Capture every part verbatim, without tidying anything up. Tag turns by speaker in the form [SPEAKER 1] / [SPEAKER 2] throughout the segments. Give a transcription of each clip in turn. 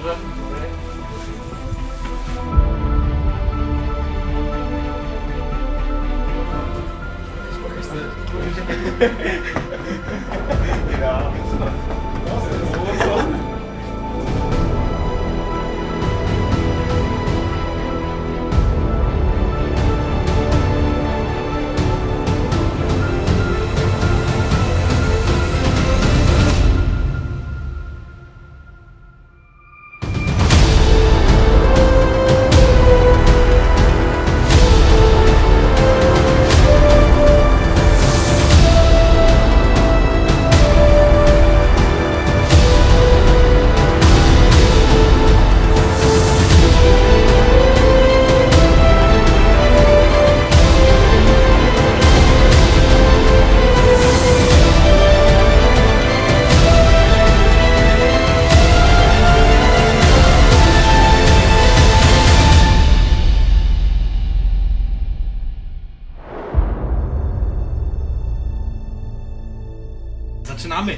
[SPEAKER 1] Dobrze?
[SPEAKER 2] Zaczynamy!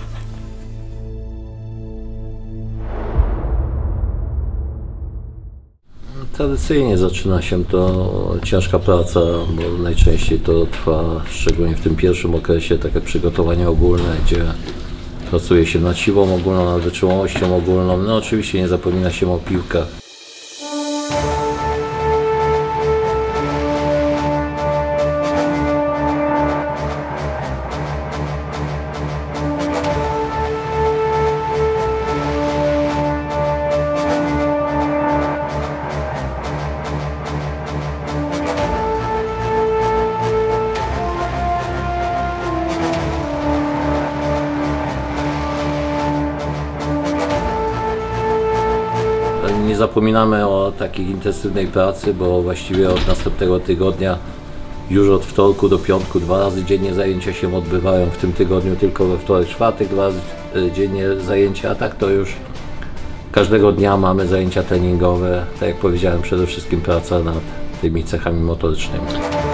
[SPEAKER 3] Tradycyjnie zaczyna się to ciężka praca, bo najczęściej to trwa, szczególnie w tym pierwszym okresie, takie przygotowanie ogólne, gdzie pracuje się nad siłą ogólną, nad wytrzymałością ogólną. No oczywiście nie zapomina się o piłkach. Nie zapominamy o takiej intensywnej pracy, bo właściwie od następnego tygodnia, już od wtorku do piątku, dwa razy dziennie zajęcia się odbywają. W tym tygodniu tylko we wtorek, czwartek, dwa razy dziennie zajęcia, a tak to już każdego dnia mamy zajęcia treningowe. Tak jak powiedziałem, przede wszystkim praca nad tymi cechami motorycznymi.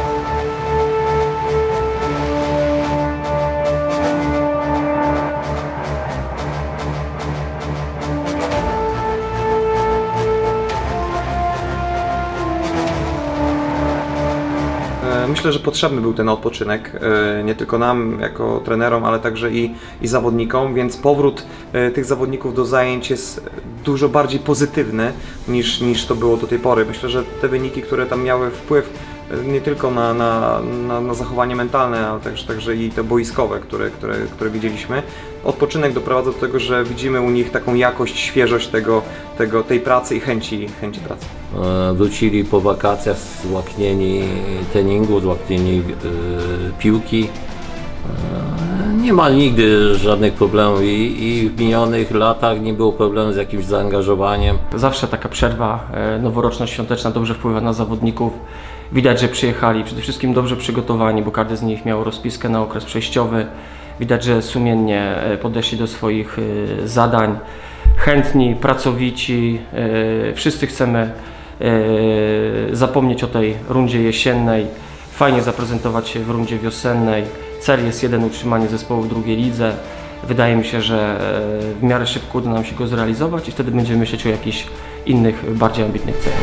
[SPEAKER 4] Myślę, że potrzebny był ten odpoczynek, nie tylko nam jako trenerom, ale także i, i zawodnikom, więc powrót tych zawodników do zajęć jest dużo bardziej pozytywny niż, niż to było do tej pory. Myślę, że te wyniki, które tam miały wpływ nie tylko na, na, na, na zachowanie mentalne, ale także, także i te boiskowe, które, które, które widzieliśmy. Odpoczynek doprowadza do tego, że widzimy u nich taką jakość, świeżość tego, tego, tej pracy i chęci, chęci pracy.
[SPEAKER 3] Wrócili po wakacjach złaknieni treningu, złaknieni yy, piłki. Yy, nie ma nigdy żadnych problemów i, i w minionych latach nie było problemu z jakimś zaangażowaniem.
[SPEAKER 1] Zawsze taka przerwa noworoczna, świąteczna dobrze wpływa na zawodników. Widać, że przyjechali przede wszystkim dobrze przygotowani, bo każdy z nich miał rozpiskę na okres przejściowy. Widać, że sumiennie podeszli do swoich zadań, chętni, pracowici. Wszyscy chcemy zapomnieć o tej rundzie jesiennej, fajnie zaprezentować się w rundzie wiosennej. Cel jest jeden, utrzymanie zespołu w drugiej lidze. Wydaje mi się, że w miarę szybko uda nam się go zrealizować i wtedy będziemy myśleć o jakichś innych, bardziej ambitnych celach.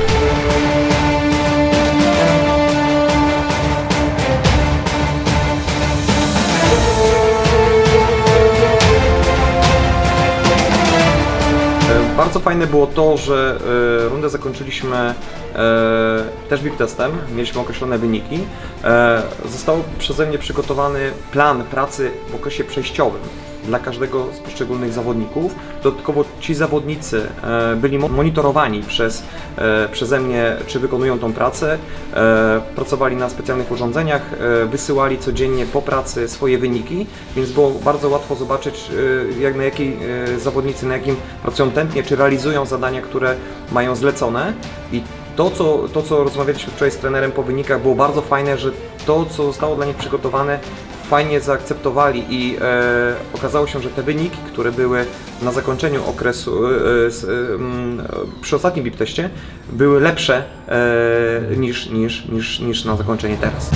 [SPEAKER 4] Bardzo fajne było to, że e, rundę zakończyliśmy e, też B I P testem, mieliśmy określone wyniki. E, został przeze mnie przygotowany plan pracy w okresie przejściowym dla każdego z poszczególnych zawodników. Dodatkowo ci zawodnicy e, byli monitorowani przez, e, przeze mnie, czy wykonują tą pracę. E, pracowali na specjalnych urządzeniach, e, wysyłali codziennie po pracy swoje wyniki, więc było bardzo łatwo zobaczyć, e, jak na jakiej e, zawodnicy, na jakim pracują tętnie, czy realizują zadania, które mają zlecone. I to co, to, co rozmawialiśmy wczoraj z trenerem po wynikach, było bardzo fajne, że to, co zostało dla nich przygotowane, fajnie zaakceptowali i e, okazało się, że te wyniki, które były na zakończeniu okresu, e, e, przy ostatnim B I P teście, były lepsze e, niż, niż, niż, niż na zakończenie teraz.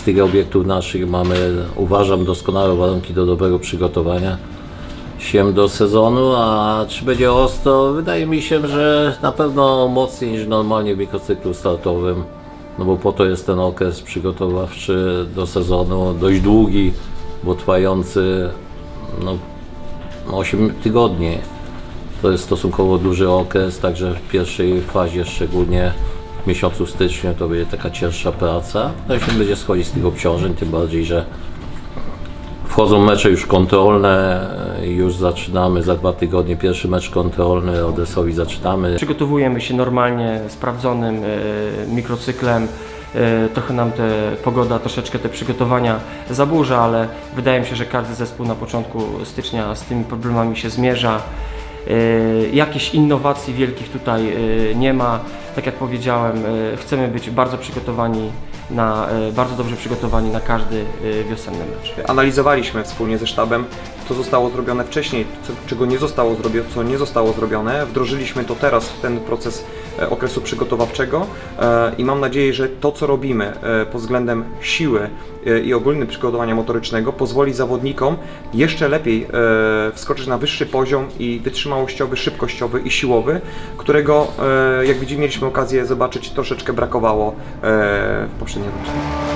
[SPEAKER 3] tych obiektów naszych mamy, uważam, doskonałe warunki do dobrego przygotowania się do sezonu, a czy będzie ostro? Wydaje mi się, że na pewno mocniej niż normalnie w mikrocyklu startowym, no bo po to jest ten okres przygotowawczy do sezonu, dość długi, bo trwający no, osiem tygodni. To jest stosunkowo duży okres, także w pierwszej fazie, szczególnie w miesiącu stycznia, to będzie taka cięższa praca. No i się będzie schodzić z tych obciążeń, tym bardziej, że wchodzą mecze już kontrolne, już zaczynamy za dwa tygodnie pierwszy mecz kontrolny, Odesowi zaczynamy.
[SPEAKER 1] Przygotowujemy się normalnie, sprawdzonym e, mikrocyklem. E, trochę nam te pogoda, troszeczkę te przygotowania zaburza, ale wydaje mi się, że każdy zespół na początku stycznia z tymi problemami się zmierza. E, jakichś innowacji wielkich tutaj e, nie ma. Tak jak powiedziałem, e, chcemy być bardzo przygotowani na, e, bardzo dobrze przygotowani na każdy e, wiosenny mecz.
[SPEAKER 4] Analizowaliśmy wspólnie ze sztabem, co zostało zrobione wcześniej, co, czego nie zostało zrobione, co nie zostało zrobione. Wdrożyliśmy to teraz w ten proces e, okresu przygotowawczego e, i mam nadzieję, że to, co robimy e, pod względem siły e, i ogólnym przygotowania motorycznego, pozwoli zawodnikom jeszcze lepiej e, wskoczyć na wyższy poziom i wytrzymałościowy, szybkościowy i siłowy, którego, e, jak widzimy, mieliśmy okazję zobaczyć, troszeczkę brakowało e, w poprzednim roku.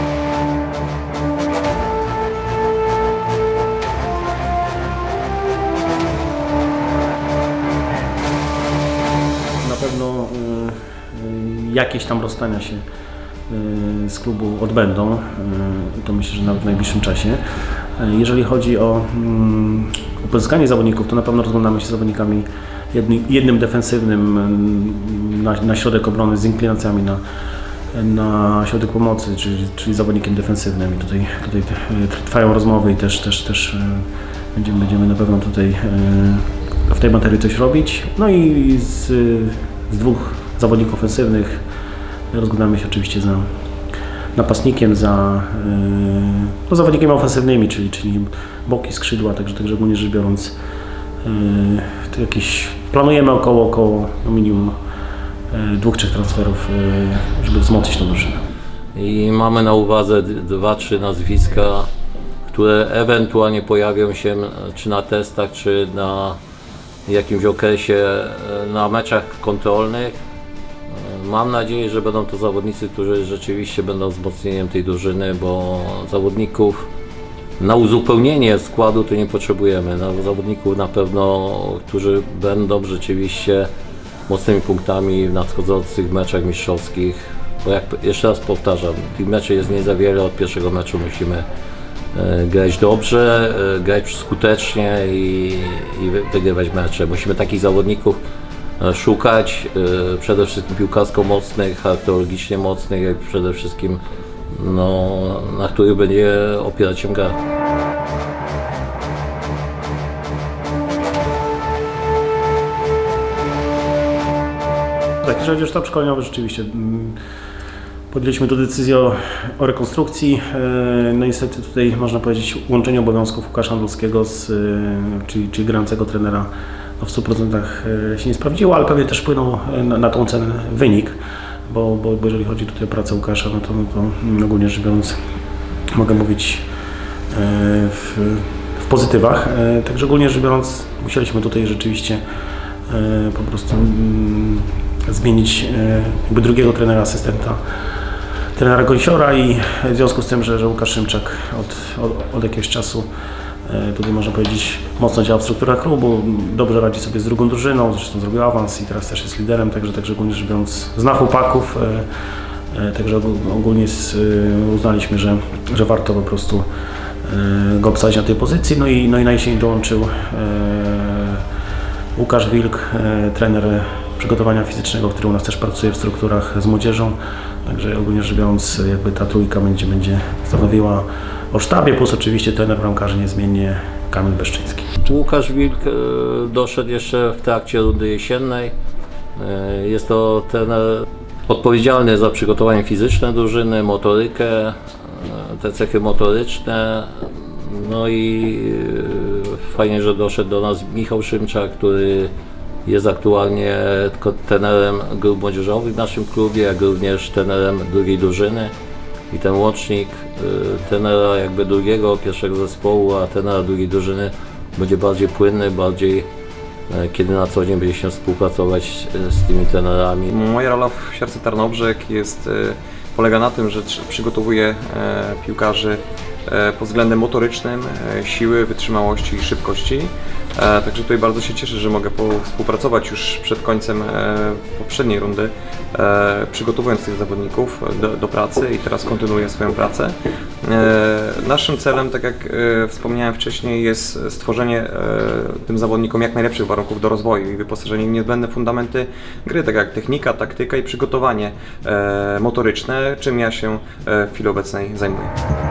[SPEAKER 2] Na pewno y, y, jakieś tam rozstania się y, z klubu odbędą, y, to myślę, że nawet w najbliższym czasie. Y, jeżeli chodzi o, y, o pozyskanie zawodników, to na pewno rozglądamy się z zawodnikami jedny, jednym defensywnym y, na, na środek obrony z inklinacjami na, na środek pomocy, czyli, czyli zawodnikiem defensywnym. I tutaj, tutaj trwają rozmowy i też, też, też y, będziemy, będziemy na pewno tutaj y, w tej materii coś robić. No i z, z dwóch zawodników ofensywnych rozglądamy się oczywiście za napastnikiem, za yy, no, zawodnikami ofensywnymi, czyli, czyli boki, skrzydła, także, także ogólnie rzecz biorąc yy, to jakieś planujemy około, około no minimum yy, dwóch, trzech transferów, yy, żeby wzmocnić tą drużynę.
[SPEAKER 3] I mamy na uwadze dwa, trzy nazwiska, które ewentualnie pojawią się czy na testach, czy na jakimś okresie na meczach kontrolnych. Mam nadzieję, że będą to zawodnicy, którzy rzeczywiście będą wzmocnieniem tej drużyny, bo zawodników na uzupełnienie składu to nie potrzebujemy. Na zawodników na pewno, którzy będą rzeczywiście mocnymi punktami w nadchodzących meczach mistrzowskich. Bo jak jeszcze raz powtarzam, tych meczy jest nie za wiele, od pierwszego meczu musimy grać dobrze, grać skutecznie i, i wygrywać mecze. Musimy takich zawodników szukać, przede wszystkim piłkarsko mocnych, charakterologicznie mocnych, i przede wszystkim no, na których będzie opierać się gra.
[SPEAKER 2] Tak, jeżeli chodzi o sztab szkoleniowy, rzeczywiście podjęliśmy tu decyzję o, o rekonstrukcji. No niestety tutaj można powiedzieć łączenie obowiązków Łukasza Andulskiego, z, czyli, czyli grającego trenera, no w stu procentach się nie sprawdziło, ale pewnie też wpłynął na, na tą cenę wynik, bo, bo, bo jeżeli chodzi tutaj o pracę Łukasza, no to, no to ogólnie rzecz biorąc mogę mówić w, w pozytywach. Także ogólnie rzecz biorąc musieliśmy tutaj rzeczywiście po prostu zmienić jakby drugiego trenera, asystenta trenera Gąsiora, i w związku z tym, że, że Łukasz Szymczak od, od, od jakiegoś czasu tutaj można powiedzieć mocno działa w strukturach klubu, dobrze radzi sobie z drugą drużyną, zresztą zrobił awans i teraz też jest liderem, także, także ogólnie rzecz biorąc zna chłopaków, także ogólnie uznaliśmy, że, że warto po prostu go obsadzić na tej pozycji. No i, no i na jesień dołączył Łukasz Wilk, trener przygotowania fizycznego, który u nas też pracuje w strukturach z młodzieżą. Także ogólnie rzecz biorąc, jakby ta trójka będzie, będzie stanowiła o sztabie, plus oczywiście trener bramkarzy niezmiennie Kamil Beszczyński.
[SPEAKER 3] Łukasz Wilk doszedł jeszcze w trakcie rundy jesiennej. Jest to trener odpowiedzialny za przygotowanie fizyczne drużyny, motorykę, te cechy motoryczne. No i fajnie, że doszedł do nas Michał Szymczak, który jest aktualnie trenerem grup młodzieżowych w naszym klubie, jak również trenerem drugiej drużyny. i ten łącznik y, trenera jakby drugiego, pierwszego zespołu, a trenera drugiej drużyny będzie bardziej płynny, bardziej y, kiedy na co dzień będzie się współpracować y, z tymi trenerami.
[SPEAKER 4] Moja rola w Siarce Tarnobrzeg jest, y, polega na tym, że przygotowuję y, piłkarzy pod względem motorycznym, siły, wytrzymałości i szybkości. Także tutaj bardzo się cieszę, że mogę współpracować już przed końcem poprzedniej rundy, przygotowując tych zawodników do, do pracy i teraz kontynuuję swoją pracę. Naszym celem, tak jak wspomniałem wcześniej, jest stworzenie tym zawodnikom jak najlepszych warunków do rozwoju i wyposażenie w niezbędne fundamenty gry, tak jak technika, taktyka i przygotowanie motoryczne, czym ja się w chwili obecnej zajmuję.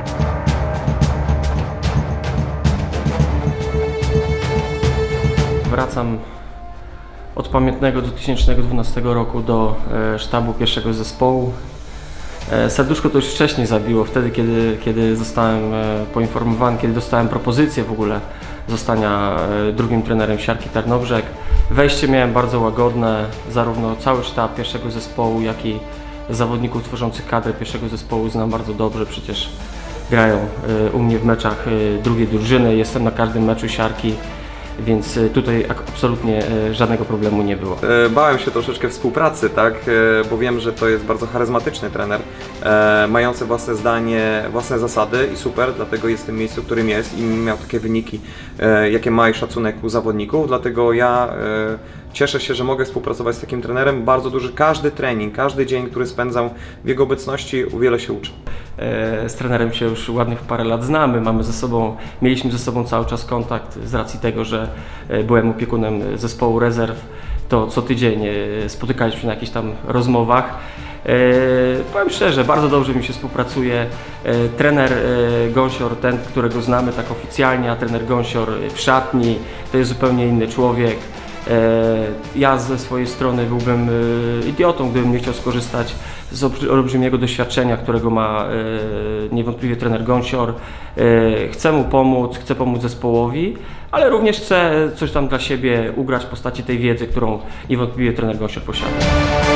[SPEAKER 1] Wracam od pamiętnego dwa tysiące dwunastego roku do e, sztabu pierwszego zespołu. E, serduszko to już wcześniej zabiło, wtedy kiedy, kiedy zostałem e, poinformowany, kiedy dostałem propozycję w ogóle zostania e, drugim trenerem Siarki Tarnobrzeg. Wejście miałem bardzo łagodne, zarówno cały sztab pierwszego zespołu, jak i zawodników tworzących kadrę pierwszego zespołu znam bardzo dobrze, przecież grają e, u mnie w meczach e, drugiej drużyny, jestem na każdym meczu Siarki. Więc tutaj absolutnie żadnego problemu nie było.
[SPEAKER 4] Bałem się troszeczkę współpracy, tak, bo wiem, że to jest bardzo charyzmatyczny trener, mający własne zdanie, własne zasady i super, dlatego jest w tym miejscu, w którym jest i miał takie wyniki, jakie ma i szacunek u zawodników, dlatego ja cieszę się, że mogę współpracować z takim trenerem. Bardzo duży, każdy trening, każdy dzień, który spędzam w jego obecności, o wiele się uczę.
[SPEAKER 1] Z trenerem się już ładnych parę lat znamy, mamy ze sobą, mieliśmy ze sobą cały czas kontakt z racji tego, że byłem opiekunem zespołu rezerw, to co tydzień spotykaliśmy się na jakichś tam rozmowach. Powiem szczerze, bardzo dobrze mi się współpracuje. Trener Gąsior, ten, którego znamy tak oficjalnie, a trener Gąsior w szatni, to jest zupełnie inny człowiek. Ja ze swojej strony byłbym idiotą, gdybym nie chciał skorzystać z olbrzymiego doświadczenia, którego ma niewątpliwie trener Gąsior. Chcę mu pomóc, chcę pomóc zespołowi, ale również chcę coś tam dla siebie ugrać w postaci tej wiedzy, którą niewątpliwie trener Gąsior posiada.